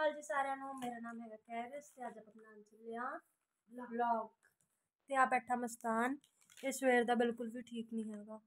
ਅਕਾਲ ਜੀ ਸਾਰਿਆਂ ਨੂੰ। ਮੇਰਾ ਨਾਮ ਹੈਗਾ ਕੈਰਸ ਤੇ ਅੱਜ ਆਪਾਂ ਬਣਾਉਣ ਚੱਲੇ ਆ ਵਲੌਗ। ਤੇ ਆ ਬੈਠਾ ਮਸਤਾਨ, ਇਹ ਸਵੇਰ ਦਾ ਬਿਲਕੁਲ ਵੀ ਠੀਕ ਨਹੀਂ ਹੈਗਾ।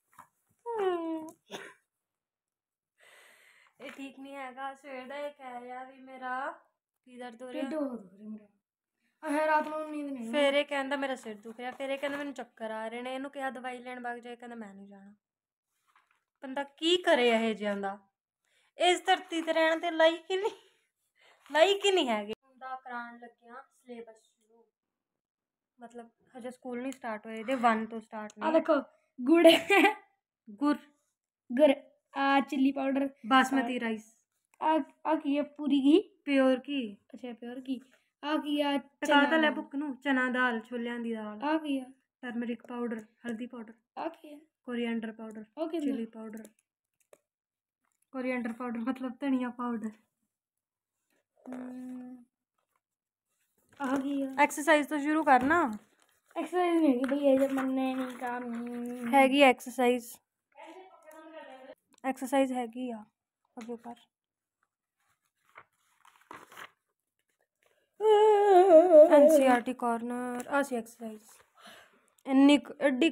ਇਹ ਠੀਕ ਨਹੀਂ ਹੈਗਾ ਸਵੇਰ ਦਾ। ਇਹ ਕਹਿ ਰਿਹਾ ਵੀ ਮੇਰਾ ਕੀ ਦਰਦ ਹੋ ਰਿਹਾ, ਰਾਤ ਨੂੰ ਨੀਂਦ ਨਹੀਂ। ਫਿਰ ਇਹ ਕਹਿੰਦਾ ਮੇਰਾ ਸਿਰ ਦੁਖ ਰਿਹਾ, ਫਿਰ ਇਹ ਕਹਿੰਦਾ ਮੈਨੂੰ ਚੱਕਰ ਆ ਰਹੇ ਨੇ। ਇਹਨੂੰ ਕਿਹਾ ਦਵਾਈ ਲੈਣ ਵਗ ਜਾਏ, ਕਹਿੰਦਾ ਮੈਂ ਨਹੀਂ ਜਾਣਾ। ਬੰਦਾ ਕੀ ਕਰੇ ਇਹ ਜਿਹਾਂ ਦਾ। ਇਸ ਧਰਤੀ ਤੇ ਰਹਿਣ ਦੇ ਲਾਇਕ ਹੀ ਨਹੀਂ ਹੈਗੇ। ਦਾ ਕਰਾਉਣ ਲੱਗਿਆ ਸਿਲੇਬਸ ਸ਼ੁਰੂ, ਮਤਲਬ ਹਜੇ ਸਕੂਲ ਨਹੀਂ ਸਟਾਰਟ ਹੋਏ, ਇਹਦੇ 1 ਤੋਂ ਸਟਾਰਟ ਨੇ। ਆ ਦੇਖੋ ਗੁੜ ਆ चिल्ली पाउडर बासमती राइस आ की है पूरी घी प्योर की। अच्छा प्योर की आ की है टका तो ले बुक नू चना दाल छोलियां दी दाल आ की है टर्मरिक पाउडर हल्दी पाउडर आ की है coriander powder okay chilli powder coriander powder मतलब धनिया पाउडर। आ की है एक्सरसाइज तो शुरू करना। एक्सरसाइज नहीं है भैया जब मनने नहीं काम हैगी एक्सरसाइज हैगी आ अगे कर। एनसीईआरटी कॉर्नर असी एक्सरसाइज इन्नी एड्डी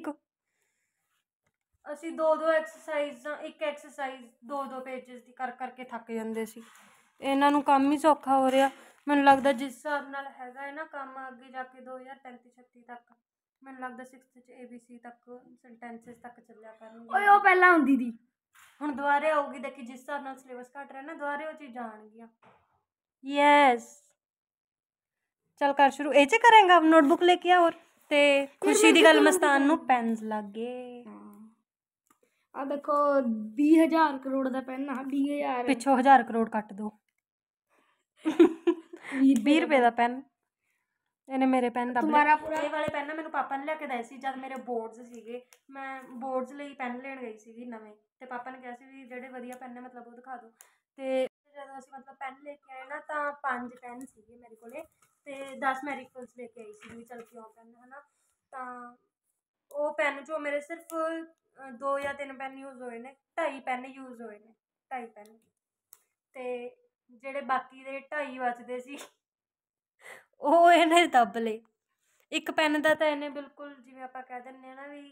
ਅਸੀਂ ਦੋ ਐਕਸਰਸਾਈਜ਼ਾਂ ਇੱਕ ਐਕਸਰਸਾਈਜ਼ ਦੋ ਪੇजेस ਦੀ ਕਰ ਕਰਕੇ ਥੱਕ ਜਾਂਦੇ ਸੀ। ਇਹਨਾਂ ਨੂੰ ਕੰਮ ਹੀ ਸੌਖਾ ਹੋ ਰਿਹਾ ਮੈਨੂੰ ਲੱਗਦਾ। ਜਿਸ ਹਿਸਾਬ ਨਾਲ ਹੈਗਾ ਹੈ ਨਾ ਕੰਮ ਅੱਗੇ ਜਾ ਕੇ 2035-36 ਤੱਕ ਮੈਨੂੰ ਲੱਗਦਾ 6th 'ਚ ABC ਤੱਕ ਸੈਂਟੈਂਸਸ ਤੱਕ ਚੱਲਿਆ ਕਰਨਗੇ। ਓਏ ਉਹ ਪਹਿਲਾਂ ਹੁੰਦੀ ਸੀ, ਹੁਣ ਦੁਬਾਰੇ ਆਊਗੀ। ਦੇਖੀ ਜਿਸ ਹਿਸਾਬ ਨਾਲ ਸਿਲੇਬਸ ਘੱਟ ਰਿਹਾ ਨਾ ਦੁਬਾਰੇ ਉਹ ਚੀਜ਼ਾਂ ਆਉਣਗੀਆਂ। ਯੈਸ ਚੱਲ ਕਰ ਸ਼ੁਰੂ। ਇਹ 'ਚ ਕਰਾਂਗਾ ਨੋਟਬੁੱਕ ਲੈ ਕੇ ਆ। ਹੋਰ ਤੇ ਖੁਸ਼ੀ ਦੀ ਗੱਲ ਮਸਤਾਨ ਨੂੰ ਪੈਨਸ ਲੱਗ ਗਏ। ਆ ਦੇਖੋ 20,000 ਕਰੋੜ ਦਾ ਪੈਨ ਆ। 20,000 ਪਿੱਛੋਂ 1000 ਕਰੋੜ ਕੱਟ ਦੋ। 20 ਰੁਪਏ ਦਾ ਪੈਨ। ਇਹਨੇ ਮੇਰੇ ਪੈਨ ਦਾ ਇਹ ਵਾਲੇ ਪੈਨ ਮੈਨੂੰ ਪਾਪਾ ਨੇ ਲਿਆ ਕੇ ਦਏ ਸੀ ਜਦ ਮੇਰੇ ਬੋਰਡਸ ਸੀਗੇ। ਮੈਂ ਬੋਰਡਸ ਲਈ ਪੈਨ ਲੈਣ ਗਈ ਸੀਗੀ ਨਵੇਂ, ਤੇ ਪਾਪਾ ਨੇ ਕਿਹਾ ਸੀ ਵੀ ਜਿਹੜੇ ਵਧੀਆ ਪੈਨ ਨੇ ਮਤਲਬ ਉਹ ਦਿਖਾ ਦਿਓ। ਤੇ ਜਦੋਂ ਅਸੀਂ ਮਤਲਬ ਪੈਨ ਲੈ ਕੇ ਆਏ ਨਾ ਤਾਂ 5 ਪੈਨ ਸੀਗੇ ਮੇਰੇ ਕੋਲੇ ਤੇ 10 ਮੈਰੀਕਲਸ ਲੈ ਕੇ ਆਈ ਸੀ ਵੀ ਚੱਲ ਕਿਉਂ ਪੈਨ ਹੈ ਨਾ। ਤਾਂ ਉਹ ਪੈਨ 'ਚੋਂ ਮੇਰੇ ਸਿਰਫ 2 ਜਾਂ 3 ਪੈਨ ਯੂਜ਼ ਹੋਏ ਨੇ। 2.5 ਪੈਨ ਯੂਜ਼ ਹੋਏ ਨੇ, 2.5 ਪੈਨ। ਤੇ ਜਿਹੜੇ ਬਾਕੀ ਦੇ 2.5 ਬਚਦੇ ਸੀ ਉਹ ਇਹਨੇ ਦੱਬ ਲਏ। ਇੱਕ ਪੈਨ ਦਾ ਤਾਂ ਇਹਨੇ ਬਿਲਕੁਲ ਜਿਵੇਂ ਆਪਾਂ ਕਹਿ ਦਿੰਦੇ ਹਾਂ ਨਾ ਵੀ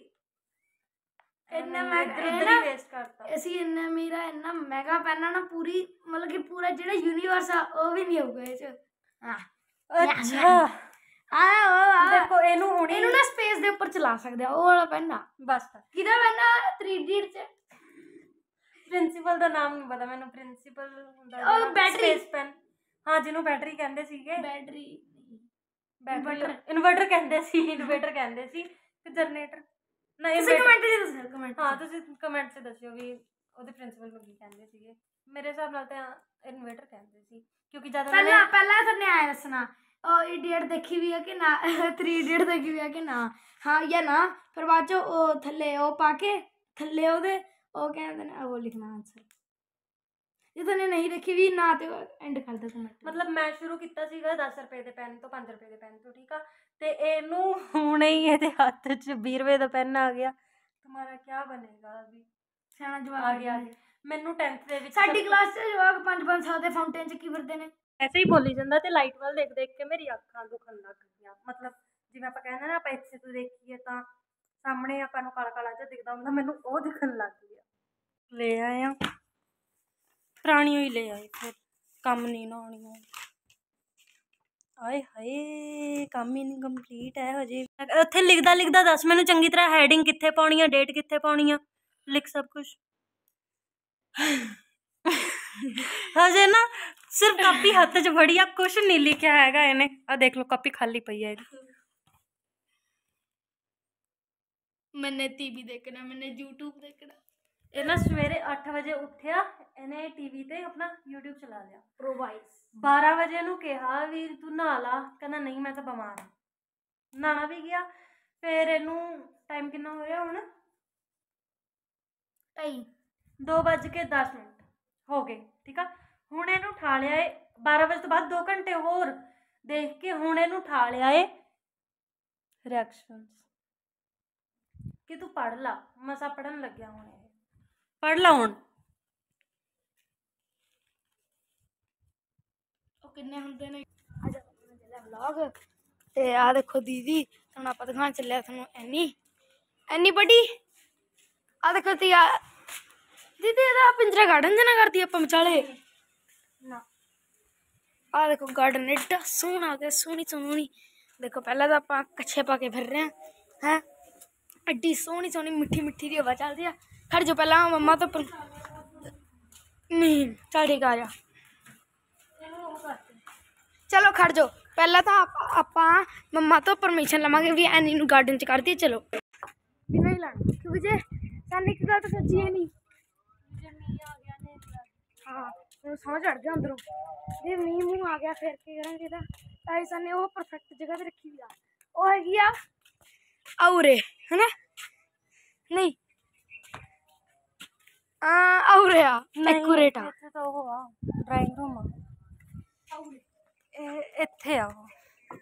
ਇੰਨਾ ਵੇਸਟ ਕਰਤਾ। ਅਸੀਂ ਇੰਨਾ ਮੇਰਾ ਇੰਨਾ ਮਹਿੰਗਾ ਪੈਨ ਆ ਨਾ, ਪੂਰੀ ਮਤਲਬ ਕਿ ਪੂਰਾ ਜਿਹੜਾ ਯੂਨੀਵਰਸ ਆ ਉਹ ਵੀ ਨਹੀਂ ਹੋਊਗਾ ਇਹ 'ਚ। ਅੱਛਾ ਦੇਖੋ ਇਹਨੂੰ ਨਾ ਸਪੇਸ ਦੇ ਉੱਪਰ ਚਲਾ ਸਕਦੇ ਆ। ਉਹ ਵਾਲਾ ਪੈਨ ਆ ਬਸ। ਕਿਹਦਾ ਪੈਨ ਆ? 3 ਇਡੀਅਟ 'ਚ ਪ੍ਰਿੰਸੀਪਲ ਦਾ ਨਾਮ ਨਹੀਂ ਪਤਾ ਮੈਨੂੰ। ਪ੍ਰਿੰਸੀਪਲ ਹੁੰਦਾ ਉਹ ਬੈਟਰੀ ਸਪੇਸ ਪੈਨ। ਹਾਂ ਜਿਹਨੂੰ ਬੈਟਰੀ ਕਹਿੰਦੇ ਸੀਗੇ। ਬੈਟਰੀ ਇਨਵਰਟਰ ਕਹਿੰਦੇ ਸੀ। ਇਨਵੇਟਰ ਕਹਿੰਦੇ ਸੀ ਕਿ ਜਨਰੇਟਰ ਨਾ। ਤੁਸੀਂ ਕਮੈਂਟ 'ਚ ਦੱਸਿਓ। ਕਮੈਂਟ ਹਾਂ ਤੁਸੀਂ ਕਮੈਂਟ 'ਚ ਦੱਸਿਓ ਵੀ ਉਹਦੇ ਪ੍ਰਿੰਸੀਪਲ ਨੂੰ ਕੀ ਕਹਿੰਦੇ ਸੀਗੇ। ਮੇਰੇ ਹਿਸਾਬ ਨਾਲ ਤਾਂ ਇਨਵੇਟਰ ਕਹਿੰਦੇ ਸੀ ਕਿਉਂਕਿ ਜਦ ਪਹਿਲਾਂ ਤੁਹਾਨੂੰ ਆਇਆ ਦੱਸਣਾ ਉਹ ਇਡੀਅਟ ਦੇਖੀ ਵੀ ਆ ਕਿ ਨਾ। 3 ਇਡੀਅਟ ਦੇਖੀ ਵੀ ਆ ਕਿ ਨਾ। ਹਾਂ ਜਾਂ ਨਾ। ਫਿਰ ਬਾਅਦ 'ਚ ਉਹ ਥੱਲੇ ਉਹ ਪਾ ਕੇ ਥੱਲੇ ਉਹਦੇ ਉਹ ਕਹਿੰਦੇ ਨੇ ਉਹ ਲਿਖਣਾ ਆਨਸਰ। ਜੇ ਤੁਹਾਨੂੰ ਨਹੀਂ ਦੇਖੀ ਵੀ ਨਾ ਤੇ ਐਂਡ ਕਰ ਦਿਓ ਕਮੈਂਟ। ਮਤਲਬ ਮੈਂ ਸ਼ੁਰੂ ਕੀਤਾ ਸੀਗਾ 10 ਰੁਪਏ ਦੇ ਪੈਨ ਤੋਂ 5 ਰੁਪਏ ਦੇ ਪੈਨ ਤੋਂ, ਠੀਕ ਆ। ਤੇ ਇਹਨੂੰ ਹੁਣੇ ਹੀ ਇਹਦੇ ਹੱਥ 'ਚ 20 ਰੁਪਏ ਦਾ ਪੈਨ ਆ ਗਿਆ। ਤੁਹਾਡਾ ਕੀ ਬਣੇਗਾ? ਵੀ ਸਿਆਣਾ ਜਵਾਬ ਆ ਗਿਆ। ਮੈਨੂੰ 10th ਦੇ ਵਿੱਚ ਸਾਡੀ ਕਲਾਸ 'ਚ ਜਵਾਬ 5-5 ਸਾਲ ਦੇ ਫਾਊਂਟੇਨ 'ਚ ਕੀ ਫਿਰਦੇ ਨੇ। ਐਸੇ ਹੀ ਬੋਲੀ ਜਾਂਦਾ ਤੇ ਲਾਈਟ ਵੱਲ ਦੇਖ ਕੇ ਮੇਰੀ ਅੱਖਾਂ ਦੁਖਣ ਲੱਗ ਗਈਆਂ। ਮਤਲਬ ਜਿਵੇਂ ਆਪਾਂ ਕਹਿੰਦੇ ਨਾ ਆਪਾਂ ਇੱਥੇ ਤੋਂ ਦੇਖੀਏ ਤਾਂ ਸਾਹਮਣੇ ਆਪਾਂ ਨੂੰ ਕਾਲਾ ਕਾਲਾ ਜਿਹਾ ਦਿਖਦਾ ਹੁੰਦਾ, ਮੈਨੂੰ ਉਹ ਦਿਖਣ ਲੱਗ ਗਿਆ। ਲੈ ਆਏ ਆ ਪੁਰਾਣੀ ਹੋਈ ਲੈ ਆਏ, ਫਿਰ ਕੰਮ ਨਹੀਂ ਨਾ ਆਉਣੀ। ਆਏ ਹਾਏ ਕੰਮ ਹੀ ਨਹੀਂ ਕੰਪਲੀਟ ਹੈ ਹਜੇ। ਉੱਥੇ ਲਿਖਦਾ ਦੱਸ ਮੈਨੂੰ ਚੰਗੀ ਤਰ੍ਹਾਂ ਹੈਡਿੰਗ ਕਿੱਥੇ ਪਾਉਣੀ ਆ, ਡੇਟ ਕਿੱਥੇ ਪਾਉਣੀ ਆ, ਲਿਖ ਸਭ ਕੁਛ। ਹਜੇ ਨਾ ਸਿਰਫ ਕਾਪੀ ਹੱਥ 'ਚ ਫੜੀ ਆ, ਕੁਛ ਨਹੀਂ ਲਿਖਿਆ ਹੈਗਾ ਇਹਨੇ। ਆ ਦੇਖ ਲਓ ਕਾਪੀ ਖਾਲੀ ਪਈ ਹੈ ਇਹਦੀ। ਮੈਨੇ ਟੀਵੀ ਦੇਖਣਾ, ਮੈਨੇ YouTube ਦੇਖਣਾ। ਇਹ ਨਾ ਸਵੇਰੇ 8 ਵਜੇ ਉੱਠਿਆ, ਇਹਨੇ ਟੀਵੀ ਤੇ ਆਪਣਾ YouTube ਚਲਾ ਲਿਆ। ਪ੍ਰੋਵਾਈਸ 12 ਵਜੇ ਨੂੰ ਕਿਹਾ ਵੀ ਤੂੰ ਨਹਾ ਲਾ, ਕਹਿੰਦਾ ਨਹੀਂ ਮੈਂ ਤਾਂ ਬਿਮਾਰ ਹਾਂ। ਨਹਾਣਾ ਵੀ ਗਿਆ। ਫਿਰ ਇਹਨੂੰ ਟਾਈਮ ਕਿੰਨਾ ਹੋ ਰਿਹਾ ਹੁਣ? 2:10 ਹੋ ਗਏ, ਠੀਕ ਆ। ਹੁਣ ਇਹਨੂੰ ਉਠਾ ਲਿਆ ਏ 12 ਵਜੇ ਤੋਂ ਬਾਅਦ 2 ਘੰਟੇ ਹੋਰ ਦੇਖ ਕੇ ਹੁਣ ਇਹਨੂੰ ਉਠਾ ਲਿਆ ਏ ਰਿਐਕਸ਼ਨਸ ਕਿ ਤੂੰ ਪੜ੍ਹ ਲਾ। ਮਸਾ ਪੜ੍ਹਨ ਲੱਗਿਆ ਹੁਣ ਇਹ। ਪੜ੍ਹ ਲਾ ਹੁਣ। ਦੇਖੋ ਕਿੰਨੇ ਹੁੰਦੇ ਨੇ। ਅੱਜ ਆਪਾਂ ਚੱਲਿਆ ਵਲੌਗ ਤੇ ਆ ਦੇਖੋ ਦੀਦੀ ਹੁਣ ਆਪਾਂ ਦਿਖਾਣ ਚੱਲਿਆ ਤੁਹਾਨੂੰ ਐਨੀ ਬੜੀ ਆ ਦੇਖੋ ਤੀ ਆ ਦੀਦੀ ਇਹਦਾ ਪਿੰਜਰਾ ਗਾਰਡਨ ਜਨਾ ਕਰਦੀ ਆਪਾਂ ਵਿਚਾਲੇ ਨਾ ਆ ਦੇਖੋ ਗਾਰਡਨ ਏਡਾ ਸੋਹਣਾ ਗਿਆ ਸੋਹਣੀ देखो पहला तो आप कच्छे पा के फिर रहे हैं एड्डी सोहनी मिठी दी हवा चल रही है। खड़ जो पहला मम्मा तो नहीं चल ठीक आ जा चलो खड़ जो पहला तो आप मम्मा तो परमिशन लवांगे भी एनी नू गार्डन च कर दी चलो भी नहीं लाना क्योंकि जे सानू एक गल तो सच्ची है नहीं हाँ समझ चढ़ गया अंदरों जे मीह मूह आ गया फिर की करेंगे साने वो परफेक्ट जगह पे रखी हुई वो हैगी आ औरे है ना नहीं औरे आ एक्यूरेट आ ਇੱਥੇ ਤਾਂ ਉਹ ਆ ਡਰਾਇੰਗ ਰੂਮ ਆ ਇੱਥੇ ਆ ਉਹ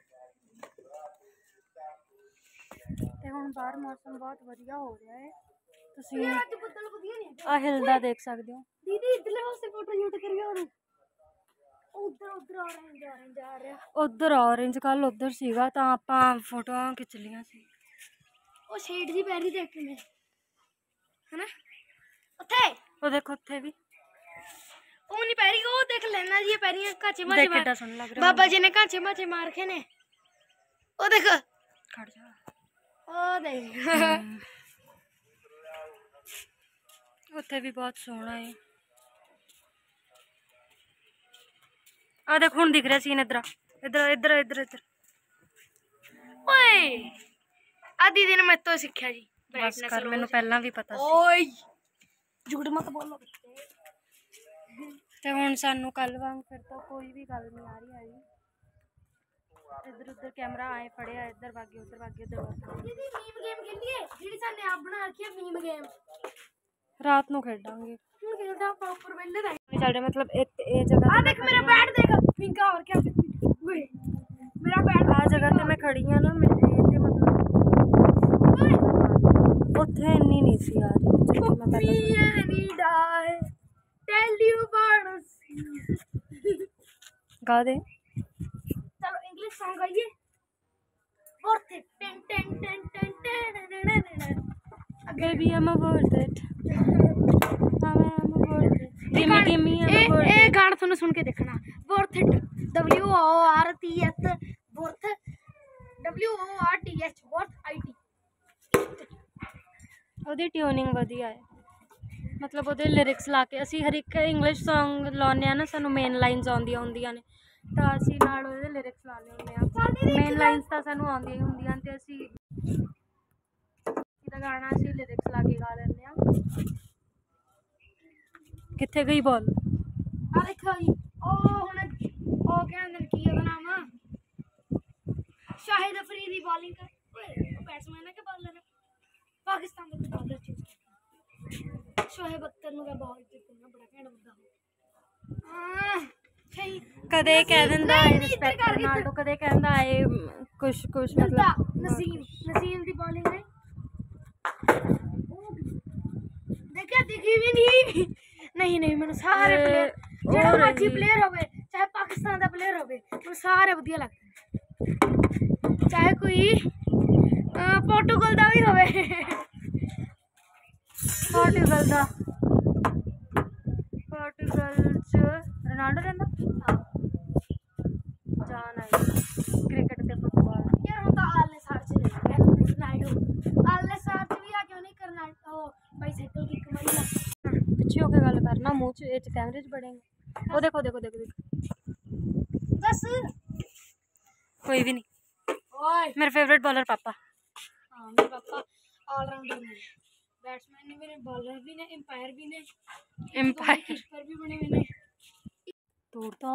ਤੇ ਹੁਣ ਬਾਹਰ ਮੌਸਮ ਬਹੁਤ ਵਧੀਆ ਹੋ ਰਿਹਾ ਹੈ ਤੁਸੀਂ ਅੱਜ ਬੱਦਲ ਵਧੀਆ ਨੇ ਆ ਹਿਲਦਾ ਦੇਖ ਸਕਦੇ ਹੋ ਦੀਦੀ ਇਧਰਲੇ ਪਾਸੇ ਫੋਟੋ ਸ਼ੂਟ ਕਰੀਏ ਹੁਣ ਉਧਰ orange ਆ ਰਿਹਾ ਉਧਰ orange ਕੱਲ ਉਧਰ ਸੀਗਾ ਤਾਂ ਆਪਾਂ ਫੋਟੋਆਂ ਖਿੱਚ ਲੀਆਂ ਸੀ ਉਹ ਸ਼ੇਡ ਜੀ ਪੈਰੀ ਦੇਖ ਕੇ ਹੈਨਾ ਉੱਥੇ ਉਹ ਦੇਖੋ ਉੱਥੇ ਵੀ ਉਹ ਨਹੀਂ ਪੈਰੀ ਉਹ ਦੇਖ ਲੈਣਾ ਜੀ ਪੈਰੀਆਂ ਕਾਚੇ ਦੇਖ ਮਾਚੇ ਕਿੱਡਾ ਸੋਹਣਾ ਲੱਗ ਰਿਹਾ ਬਾਬਾ ਜੀ ਨੇ ਕਾਚੇ ਮਾਚੇ ਮਾਰ ਕੇ ਨੇ ਉਹ ਦੇਖ ਖੜ ਜਾ ਉਹ ਦੇਖ ਉੱਥੇ ਵੀ ਬਹੁਤ ਸੋਹਣਾ ਹੈ ਆ ਦੇਖ ਹੁਣ ਦਿਖ ਰਿਹਾ ਸੀਨ ਇੱਧਰ ਓਏ ਆ ਦੀਦੀ ਨੇ ਮੇਰੇ ਤੋਂ ਸਿੱਖਿਆ ਜੀ ਬਸ ਕਰ ਮੈਨੂੰ ਪਹਿਲਾਂ ਵੀ ਪਤਾ ਸੀ ਓਏ ਝੂਠ ਮਤ ਬੋਲੋ ਤੇ ਹੁਣ ਸਾਨੂੰ ਕੱਲ ਵਾਂਗ ਫਿਰ ਤਾਂ ਕੋਈ ਵੀ ਗੱਲ ਨਹੀਂ ਆ ਰਹੀ ਹੈਗੀ ਇੱਧਰ ਉੱਧਰ ਕੈਮਰਾ ਆਏ ਫੜਿਆ ਇੱਧਰ ਵਾਗੇ ਉੱਧਰ ਵਾਗੇ ਦੀਦੀ ਮੀਮ ਗੇਮ ਖੇਲੀਏ ਜਿਹੜੀ ਸਾਨੇ ਆਪ ਬਣਾ ਰੱਖੀ ਹੈ ਮੀਮ ਗੇਮ ਰਾਤ ਨੂੰ ਖੇਡਾਂਗੇ ਹੁਣ ਖੇਲਦਾ ਆਪਾਂ ਉੱਪਰ ਵੇਲੇ ਦਾ ਨਹੀਂ ਚੱਲ ਰਿਹਾ ਮਤਲਬ ਇਹ ਜਗ੍ਹਾ ਆ ਦੇਖ ਮੇਰਾ बैट देख पिंका और क्या ओए मेरा बैट आ जगह ਤੇ ਮੈਂ ਖੜੀ ਆ ਨਾ ਮੇਰੇ ਤੇ ਮਤਲਬ ਉੱਥੇ ਇੰਨੀ ਨਹੀਂ ਸੀ ਆ ਰਹੀ ਜਿੱਥੇ ਮੈਂ ਪਹਿਲਾਂ ਨੀ ਡਾਈ टेल यू बर्ड्स ਗਾ ਦੇ चलो इंग्लिश सॉन्ग गाइए worth it ten ten ten ten ten baby I am worth it I am worth it gimme a गाना तुमने सुन के देखना worth it WORTH worth WORTH worth IT ਉਹਦੀ ਟਿਊਨਿੰਗ ਵਧੀਆ ਹੈ ਮਤਲਬ ਉਹਦੇ ਲਿਰਿਕਸ ਲਾ ਕੇ ਅਸੀਂ ਹਰ ਇੱਕ ਇੰਗਲਿਸ਼ Song ਲਾਉਂਦੇ ਆ ਨਾ ਸਾਨੂੰ ਮੇਨ ਲਾਈਨਸ ਆਉਂਦੀਆਂ ਹੁੰਦੀਆਂ ਨੇ ਤਾਂ ਅਸੀਂ ਨਾਲ ਉਹਦੇ ਲਿਰਿਕਸ ਲਾਉਂਦੇ ਹੁੰਦੇ ਆ ਮੇਨ ਲਾਈਨਸ ਤਾਂ ਸਾਨੂੰ ਆਉਂਦੀਆਂ ਹੀ ਹੁੰਦੀਆਂ ਤੇ ਅਸੀਂ ਇਹਦਾ ਗਾਣਾ ਅਸੀਂ ਲਿਰਿਕਸ ਲਾ ਕੇ ਗਾ ਲੈਂਦੇ ਆ ਕਿੱਥੇ ਗਈ ਬੋਲ ਆ ਦੇਖੋ ਜੀ ਉਹ ਕਹਿੰਦੇ ਕੀ ਉਹਦਾ ਨਾਮ ਸ਼ਾਹਿਦ ਅਫਰੀਦੀ ਬੋਲਿੰਗ ਕਰ ਓਏ ਉਹ ਬੈਟਸਮੈਨ ਹੈ ਕਿ ਬੋਲਰ ਹੈ ਪਾਕਿਸਤਾਨ ਦਾ ਬੋਲਰ ਚੀਜ਼ ਸ਼ੋਹੇਬ ਅਖਤਰ ਨੂੰ ਤਾਂ ਬਹੁਤ ਜਿੱਤਣਾ ਬੜਾ ਘੈਂਟ ਬੰਦਾ ਸਹੀ ਕਦੇ ਕਹਿ ਦਿੰਦਾ ਹੈ ਰਿਸਪੈਕਟ ਰੋਨਾਲਡੋ ਕਦੇ ਕਹਿੰਦਾ ਹੈ ਕੁਛ ਮਤਲਬ ਨਸੀਮ ਦੀ ਬੋਲਿੰਗ ਹੈ देखा दिखी भी नहीं मैंने सारे प्लेयर जेड़ा मर्जी प्लेयर होवे चाहे पाकिस्तान दा प्लेयर होवे वो सारे बढ़िया लगदे चाहे कोई पोर्टुगल दा भी होवे पोर्टुगल च रोनाल्डो रहंदा जान आई क्रिकेट ते फुटबॉल यार हम तो आले सार च ले रोनाल्डो आले सार च भी आ क्यों नहीं करना ओ बाइसाइकिल की कमाई ਪਿੱਛੇ ਹੋ ਕੇ ਗੱਲ ਕਰਨਾ ਮੂੰਹ ਚ ਇਹ ਚ ਕੈਮਰੇ ਚ ਬੜੇਗਾ ਉਹ ਦੇਖੋ बस कोई भी नहीं ओए मेरे फेवरेट बॉलर पापा हां मेरे पापा ऑलराउंडर ने बैट्समैन भी ने बॉलर भी ने एम्पायर भी ने कीपर भी बने हुए ने तोड़ता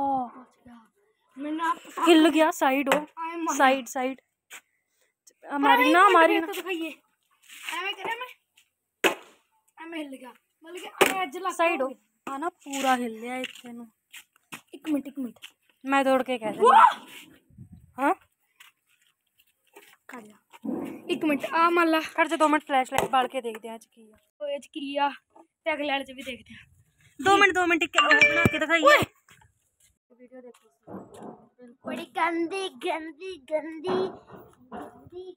मैंने हिल गया साइड हो साइड हमारी ना तो दिखाइए एवे करे मैं एवे हिल गया मतलब कि एज लग साइड हो हां ना पूरा हिल गया इतने नु एक मिनट मैं दौड़ के कह रही हां कर जा एक मिनट आ माला कर जा 2 मिनट फ्लैश लाइट बाल के देखते हैं आज की ओ एज किया ते अगले वाले च भी देखते हैं 2 मिनट टिक के बना के दिखाइए वीडियो देखो। बड़ी गंदी गंदी गंदी गंदी।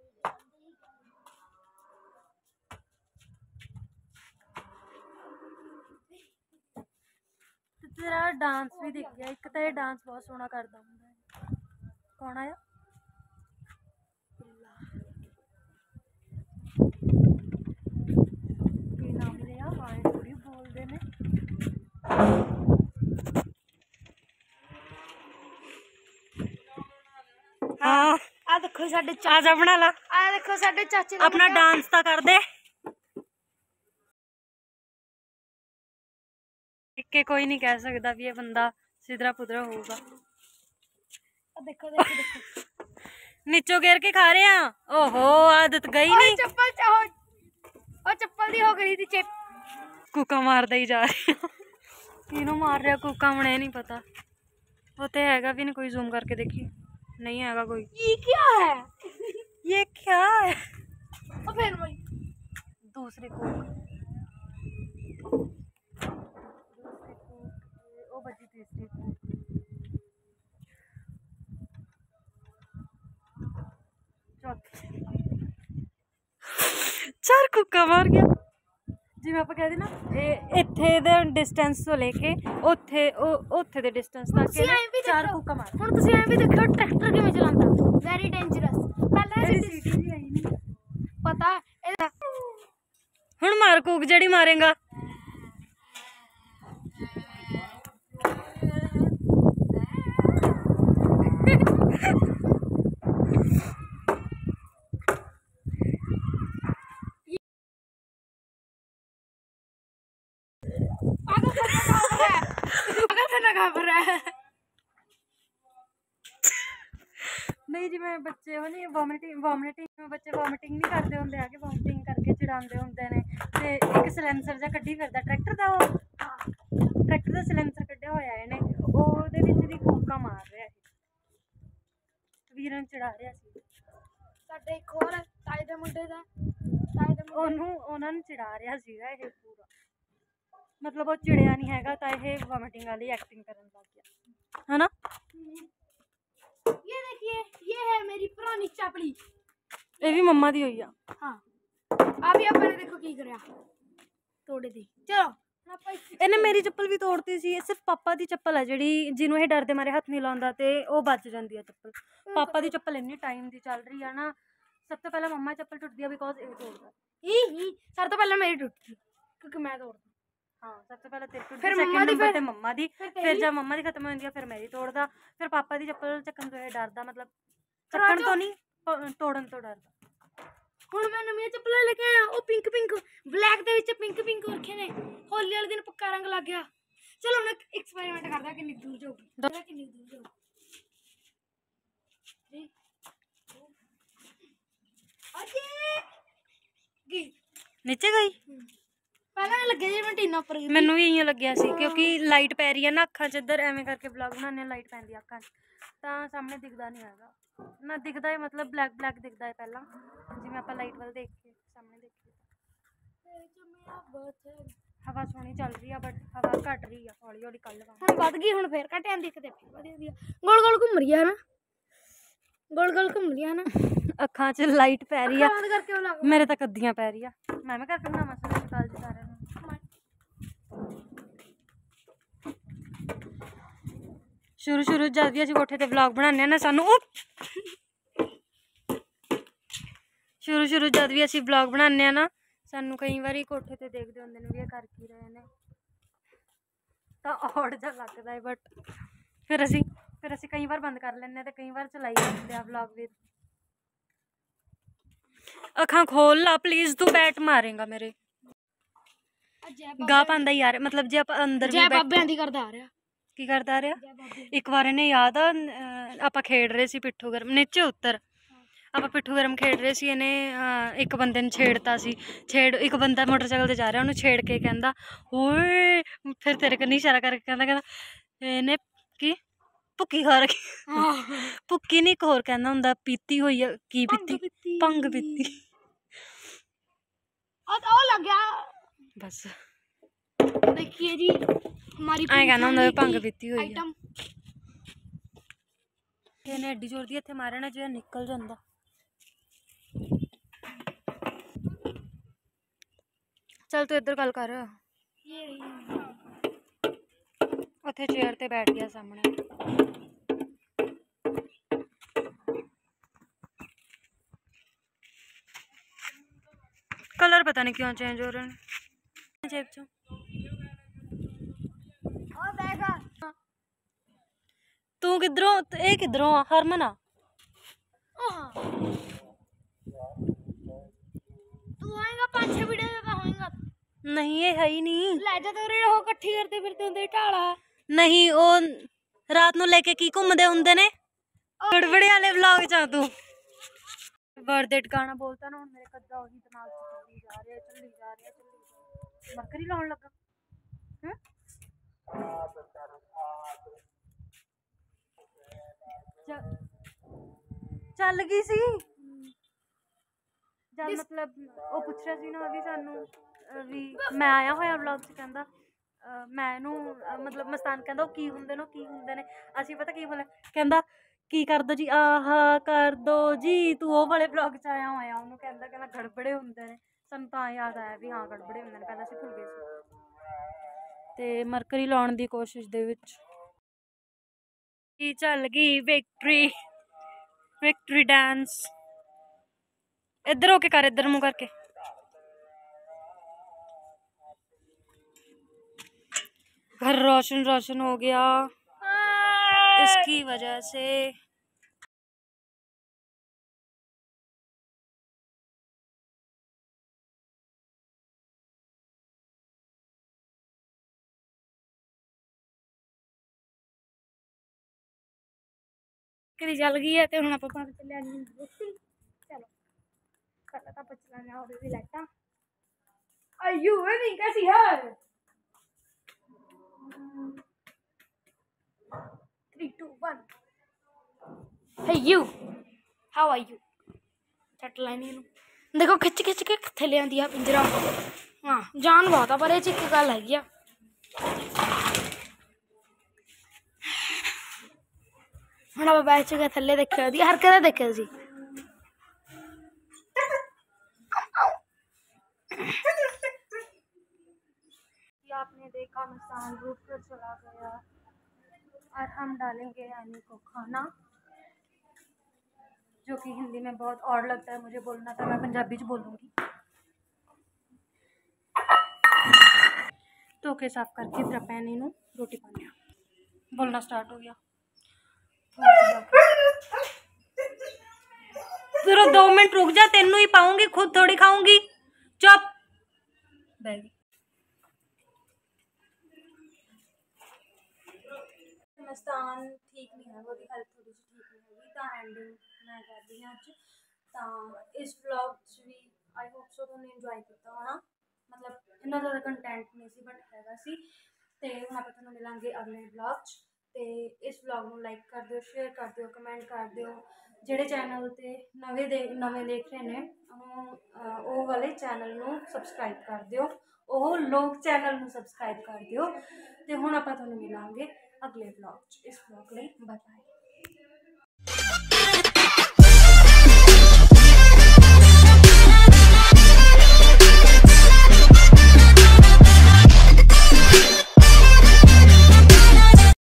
तेरा डांस भी देख गया, एक तो ये डांस बहुत सोहना करता हुंदा। कौन आया? की नाम लिया? हाय थोड़ी बोलते ने। हाँ आ देखो साडे आजा बना ला। आ देखो साडे चाचे अपना डांस तो कर दे के। कोई नहीं कह सकता भी ये बंदा सिधरा पुधरा होगा। देखो देखो देखो नीचों गिर के खा रहे हैं। ओहो आदत गई नहीं। चप्पल चाहो और चप्पल दी हो गई थी चेप। कूका मारदा ही जा रही किनू मार रहा कूका मुझे नहीं पता। वो तो हैगा भी नहीं कोई। जूम करके देखिए नहीं हैगा कोई। ये क्या है? ये क्या है? फिर वही दूसरी कूक ओ बची तीसरी कूक। चौथी 4 कूका मार गया। जिवें आपां कहदे ना इत्थे दे डिस्टेंस तो लेके उत्थे दे डिस्टेंस तक 4 कूका मार। हुण तुसीं ऐ भी देखो ट्रैक्टर किवें चलांदा। Very dangerous. पहले सीटी भी आई नहीं पता हुण मार कूक जड़ी मारेगा। नहीं जी मैं बच्चे हो नहीं वॉमिटिंग बच्चे वॉमिटिंग नहीं करते होंगे आगे वॉमिटिंग करके चिड़ाते होंगे ने ते एक सिलेंसर जा कड्ढी फिरदा ट्रैक्टर दा। ट्रैक्टर दा सिलेंसर कड्ढिया होया इहने ओहदे विच दी कूका मार रहा है। वीरन चिड़ा रहा सी। साडे एक होर ताए दे मुंडे दा ओनू ओनां नूं चिड़ा रहा सीगा ये पूरा। मतलब वो चिड़िया नहीं हैगा तां ये वॉमिटिंग वाली एक्टिंग करन लग गया है ना। ये देखिए ये है मेरी पुरानी चपली। ये भी मम्मा दी होई आ। हाँ अभी अपने देखो की करया तोड़े दी। चलो इन्हें मेरी चप्पल भी तोड़ती सी। सिर्फ पापा दी चप्पल है जिहड़ी जिन्हों ये डरदे मारे हथ नहीं लाउंदा ते ओह बच जांदी है चप्पल। पापा दी चप्पल इन्नी टाइम दी चल रही है ना। सब तो पहले मम्मा चप्पल टुटदी है बिकॉज ये तोड़दा। सब तो पहले मेरी टूटी क्योंकि मैं तोड़दा। हाँ सबसे पहले तेरी टुटदी फिर मम्मा दी फिर जब मम्मा दी खत्म हो जाती है फिर मेरी तोड़दा फिर पापा दी चप्पल चक्कन तो ये डरदा। मतलब चक्कन तो नहीं तोड़न तो डरदा। हुण मैं नवीं चप्पलां लेके आया ओ पिंक पिंक ब्लैक दे विच पिंक पिंक रखे ने। होली वाले दिन पक्का रंग लग गया। चलो हुण एक्सपेरिमेंट करदा किन्नी दूर जाऊगी किन्नी दूर जाऊगी। नीचे गई पहले लगे जी मैं टीना उपर मैनू भी इं लग्या सी क्योंकि लाइट पै रही है ना अखां च। इधर एवें करके ब्लॉग बनाने लाइट पैंदी अखां च तां सामने दिखदा नहीं हैगा ना। दिखदा है मतलब ब्लैक ब्लैक दिखदा है पहला जिवें आपां लाइट वाल देख के सामने देखिए। हवा सोहनी चल रही है बट हवा घट रही है हौली हौली। कल हुण वध गई हुण फिर घट आंदी कदे फिर वध जांदी गोल गोल घूम रही है ना। गोल गोल घूम रही है ना। अखां च लाइट पै रही है बंद करके बुला मेरे तक अद्दियां पै रही है। मैं करके बनावां सवेरे निकाल जी सारे शुरू जद भी असीं कोठे ते व्लॉग बनाने ना सानू शुरू जद भी असीं व्लॉग बनाने ना सानू कई बारी कोठे ते देखदे हुंदे ने भी कर की रहे ने तां औड़ जा लगदा है। बट फिर असीं कई बार बंद कर लैंदे ते कई बार चलाई रखदे आ व्लॉग भी। अखां खोल ला प्लीज तू बैट मारेगा मेरे गा पांदा यार। मतलब जे आप अंदर भी बाबे दी करदा आ रहा की करदा आ रहा। एक बार इन्हें याद आ आपां खेड रहे सी पिट्ठू गरम नीचे उतर आपां पिट्ठू गरम खेड रहे सी। इन्हें एक बंदे ने छेड़ता सी एक बंदा मोटरसाइकिल ते जा रहा उन्हें छेड़ के कहंदा ओए फिर तेरे कन्नी इशारा करके कहंदा इन्हें की भुक्की खा रखी। भुक्की नहीं एक होर कहंदा हुंदा पीती होई है की पीती भंग पीती। लग गया बस देखिए जी हमारी कहना ਹੁੰਦਾ ਭੰਗ ਪੀਤੀ ਹੋਈ आइटम ਇਹਨੇ ਐਡੀ ਜ਼ੋਰ ਦੀ ਇੱਥੇ ਮਾਰਨਾ ਜੇ ਨਿਕਲ ਜਾਂਦਾ। ਚੱਲ ਤੂੰ ਇੱਧਰ ਗੱਲ ਕਰ। ਉੱਥੇ ਚੇਅਰ ਤੇ ਬੈਠ ਗਿਆ ਸਾਹਮਣੇ। कलर पता नहीं क्यों चेंज हो रहे हैं जेब चो। तू किधरों ए किधरों हरमन आ तू आएगा 5-6 वीडियो का होएगा नहीं ये है ही नहीं ले जा तेरे हो इकट्ठी करते फिरते ਹੁੰਦੇ ਢਾਲਾ नहीं ਉਹ रात ਨੂੰ ਲੈ ਕੇ ਕੀ ਘੁੰਮਦੇ ਹੁੰਦੇ ਨੇ ਗੜਬੜੇ ਵਾਲੇ ਵਲੌਗ ਚ ਤੂੰ बर्थडे गाना बोलता ना मेरे कदा वही दिमाग से चली जा रहा मरकरी लाउन लगा चल गई सी जब मतलब वो पूछ रहा सी ना अभी सानू भी मैं आया होया व्लॉग च कहंदा मैं नू मतलब मस्तान कहंदा ओ की हुंदे ने असीं पता की बोले कहंदा की कर दो जी आह कर दो जी तू वो वाले ब्लॉग च आया होया उन्होंने कहंदा गड़बड़े हुंदे ने सानू तां याद आया भी हाँ गड़बड़े हुंदे ने पहले असीं भुल गए सी ते मरकरी लाउण दी कोशिश दे विच की चल गई विक्ट्री डांस इधर होके कर इधर मुंह करके घर रोशन रोशन हो गया इसकी वजह से। चल गई है तो हम आप चलिया चलो पहले तो चलाने और भी लाइटा आयु नहीं कैसी है 3 2 1 Hey you how are you छट लाइनी देखो खिच खिच के थले आंदी है पिंजरा हां जान बहुत है पर ये एक गल है ਹੁਣ ਆਪਾਂ ਬੈਠ ਕੇ ਥੱਲੇ ਦੇਖਿਆ ਉਹਦੀ ਹਰਕਤਾਂ ਦੇਖਿਆ ਸੀ आपने देखा मस्तान रूट पर चला गया और हम डालेंगे यानी को खाना जो कि हिंदी में बहुत और लगता है मुझे बोलना था मैं पंजाबी च बोलूँगी धो के साफ करके फिर पैन नू रोटी पाने बोलना स्टार्ट हो गया फिर 2 मिनट रुक जा तेनू ही पाऊंगी खुद थोड़ी खाऊंगी चुप बैगी मस्तान ठीक नहीं है वो हेल्थ थोड़ी सी ठीक नहीं होगी तो एंडिंग मैं कर दी अज तो इस व्लॉग भी आई होप सो तुमने इंजॉय किया होना मतलब इन्ना ज़्यादा कंटेंट नहीं सी बट हैगा सी ते हुण आपां तुहानूं मिलांगे अगले व्लॉग च ते इस व्लॉग में लाइक कर दो शेयर कर दो कमेंट कर दो जेडे चैनल ते नवे देख रहे हैं वो वाले चैनल नूं सबसक्राइब कर दो वो लोग चैनल नूं सबसक्राइब कर दो ते हुण आपां तुहानूं मिलांगे अगले व्लॉग इस व्लॉग लई बाय बाय।